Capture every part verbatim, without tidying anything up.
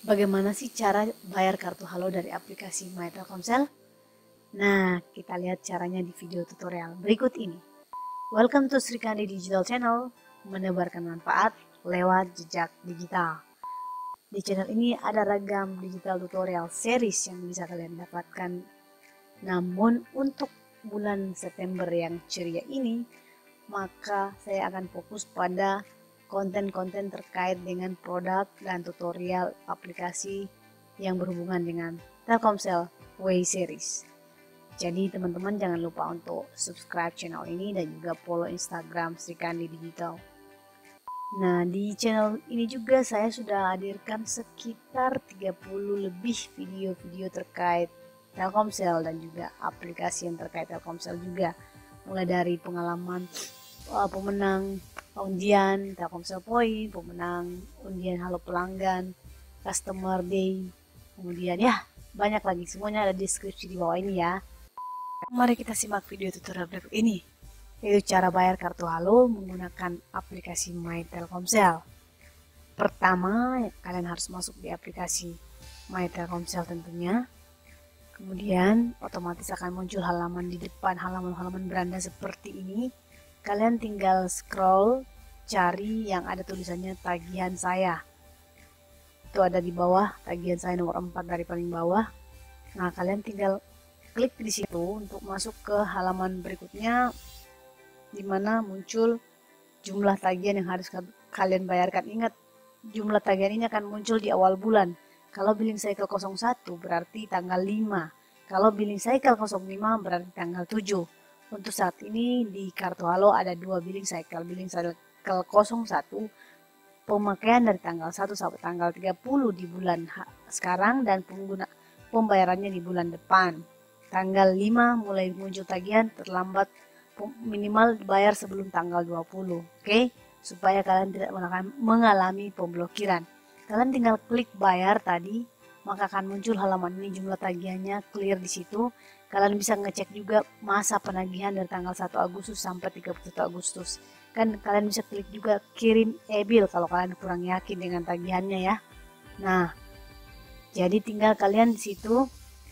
Bagaimana sih cara bayar kartu halo dari aplikasi My Telkomsel? Nah, kita lihat caranya di video tutorial berikut ini. Welcome to Srikandi Digital Channel, menebarkan manfaat lewat jejak digital. Di channel ini ada ragam digital tutorial series yang bisa kalian dapatkan. Namun untuk bulan September yang ceria ini, maka saya akan fokus pada konten-konten terkait dengan produk dan tutorial aplikasi yang berhubungan dengan Telkomsel Way Series. Jadi teman-teman jangan lupa untuk subscribe channel ini dan juga follow Instagram Srikandi Digital. Nah, di channel ini juga saya sudah hadirkan sekitar tiga puluh lebih video-video terkait Telkomsel dan juga aplikasi yang terkait Telkomsel juga. Mulai dari pengalaman uh, pemenang undian Telkomsel Point, pemenang undian Halo Pelanggan, Customer Day, kemudian ya banyak lagi, semuanya ada di deskripsi di bawah ini ya. Mari kita simak video tutorial berikut ini, yaitu cara bayar kartu halo menggunakan aplikasi My Telkomsel. Pertama, kalian harus masuk di aplikasi My Telkomsel tentunya. Kemudian otomatis akan muncul halaman di depan, halaman-halaman beranda seperti ini. Kalian tinggal scroll, cari yang ada tulisannya tagihan saya. Itu ada di bawah, tagihan saya nomor empat dari paling bawah. Nah, kalian tinggal klik di situ untuk masuk ke halaman berikutnya, di mana muncul jumlah tagihan yang harus kalian bayarkan. Ingat, jumlah tagihan ini akan muncul di awal bulan. Kalau billing cycle nol satu berarti tanggal lima. Kalau billing cycle nol lima berarti tanggal tujuh. Untuk saat ini di kartu halo ada dua billing cycle. Billing cycle nol satu pemakaian dari tanggal satu sampai tanggal tiga puluh di bulan sekarang dan pengguna pembayarannya di bulan depan. Tanggal lima mulai muncul tagihan, terlambat minimal bayar sebelum tanggal dua puluh. Oke, okay? Supaya kalian tidak mengalami pemblokiran. Kalian tinggal klik bayar tadi, maka akan muncul halaman ini, jumlah tagihannya clear di situ. Kalian bisa ngecek juga masa penagihan dari tanggal satu Agustus sampai tiga puluh satu Agustus. Kan kalian bisa klik juga kirim e-bill kalau kalian kurang yakin dengan tagihannya ya. Nah, jadi tinggal kalian di situ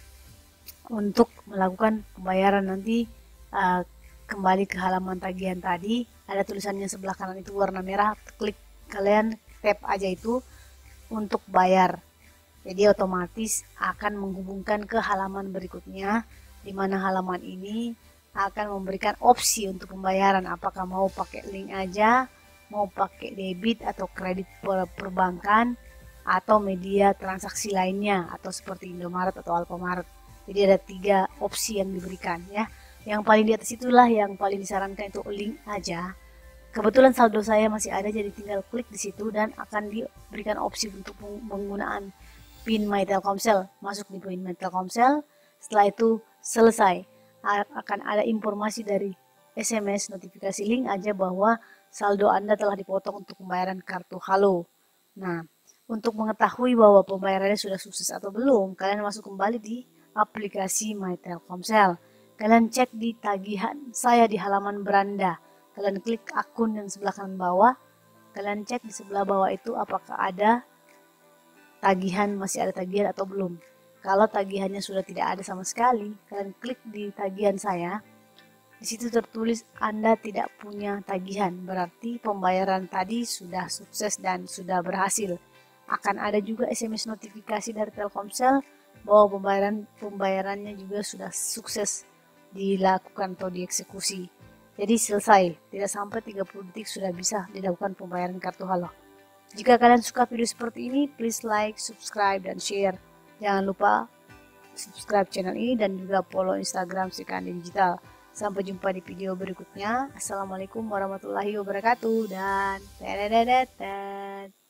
untuk melakukan pembayaran nanti. Uh, kembali ke halaman tagihan tadi, ada tulisannya sebelah kanan itu warna merah, klik, kalian tap aja itu untuk bayar. Jadi otomatis akan menghubungkan ke halaman berikutnya, di mana halaman ini akan memberikan opsi untuk pembayaran, apakah mau pakai link aja, mau pakai debit atau kredit perbankan, atau media transaksi lainnya, atau seperti Indomaret atau Alfamaret. Jadi ada tiga opsi yang diberikan ya. Yang paling di atas itulah yang paling disarankan, itu link aja. Kebetulan saldo saya masih ada, jadi tinggal klik di situ dan akan diberikan opsi untuk penggunaan PIN My Telkomsel. Masuk di PIN My Telkomsel, setelah itu selesai. Akan ada informasi dari S M S notifikasi link aja bahwa saldo Anda telah dipotong untuk pembayaran kartu halo. Nah, untuk mengetahui bahwa pembayarannya sudah sukses atau belum, kalian masuk kembali di aplikasi My Telkomsel. Kalian cek di tagihan saya di halaman beranda. Kalian klik akun yang sebelah kanan bawah. Kalian cek di sebelah bawah itu apakah ada tagihan, masih ada tagihan atau belum. Kalau tagihannya sudah tidak ada sama sekali, kalian klik di tagihan saya. Di situ tertulis Anda tidak punya tagihan, berarti pembayaran tadi sudah sukses dan sudah berhasil. Akan ada juga S M S notifikasi dari Telkomsel bahwa pembayaran pembayarannya juga sudah sukses dilakukan atau dieksekusi. Jadi selesai, tidak sampai tiga puluh detik sudah bisa dilakukan pembayaran kartu halo. Jika kalian suka video seperti ini, please like, subscribe, dan share. Jangan lupa subscribe channel ini dan juga follow Instagram Srikandi Digital. Sampai jumpa di video berikutnya. Assalamualaikum warahmatullahi wabarakatuh dan